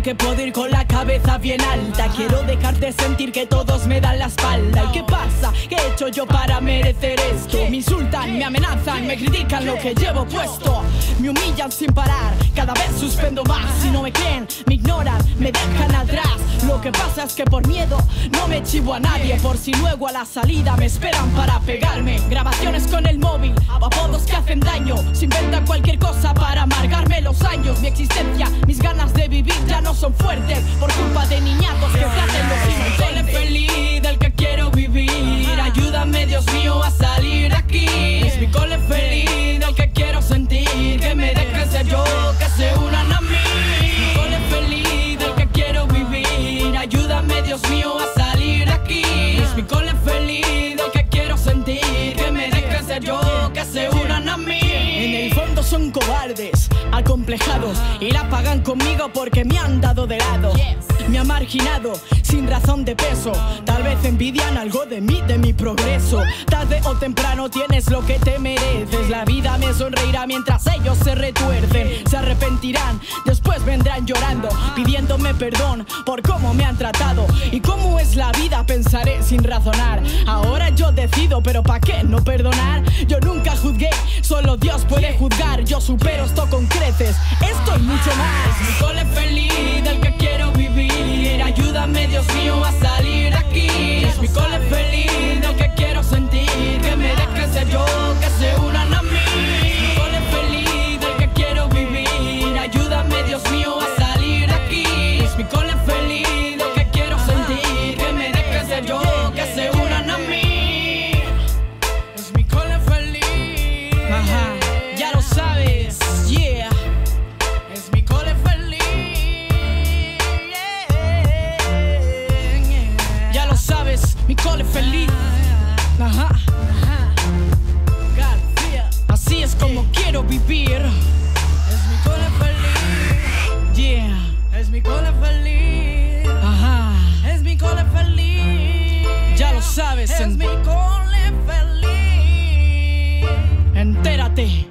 que puedo ir con la cabeza bien alta. Quiero dejarte sentir que todos me dan la espalda. ¿Y qué pasa? ¿Qué he hecho yo para merecer esto? Me insultan, me amenazan, me critican lo que llevo puesto. Me humillan sin parar, cada vez suspendo más. Si no me creen, me ignoran, me dejan atrás. Lo que pasa es que por miedo no me chivo a nadie, por si luego a la salida me esperan para pegarme. Grabaciones con el móvil, apodos que hacen daño. Se inventan cualquier cosa para amargarme los años. Mi existencia, mis ganas de vivir ya no son fuertes por culpa de niñatos que se hacen los inocentes. Soy feliz del que quiero vivir. Ayúdame, Dios mío, a salir de aquí. Es mi cole feliz del que quiero sentir. Que me dejen ser yo, que se unan a mí. Mi cole feliz del que quiero vivir. Ayúdame, Dios mío, a salir de aquí. Es mi cole feliz del que quiero sentir. Que me dejen ser yo, que se unan a mí. En el fondo son cobardes, acomplejados, y la pagan conmigo porque me han dado de lado. Me han marginado sin razón de peso. Tal vez envidian algo de mí, de mi progreso. Tarde o temprano tienes lo que te mereces. La vida me sonreirá mientras ellos se retuercen. Se arrepentirán, después vendrán llorando, pidiéndome perdón por cómo me han tratado. Y cómo es la vida pensaré sin razonar. Ahora yo decido, pero ¿pa' qué no perdonar? Yo nunca juzgué, solo Dios puede juzgar. Yo supero esto con creces, esto y mucho más. Mi cole feliz del que quiero vivir. Ayúdame, Dios mío, a salir de aquí. Es mi cole feliz del que quiero sentir. Que me dejen ser yo, que se unan a mí. Mi cole feliz del que quiero vivir. Ayúdame, Dios mío, a salir de aquí. Es mi cole feliz del que quiero sentir. Que me dejen ser yo, que se unan a mí. Es mi cole feliz. Ajá, ya lo sabes, yeah. Es mi cole feliz. Ya lo sabes, mi cole feliz. Ajá. Así es como quiero vivir. Es mi cole feliz. Yeah. Es mi cole feliz. Ajá. Es mi cole feliz. Ya lo sabes. Es mi cole feliz. Entérate.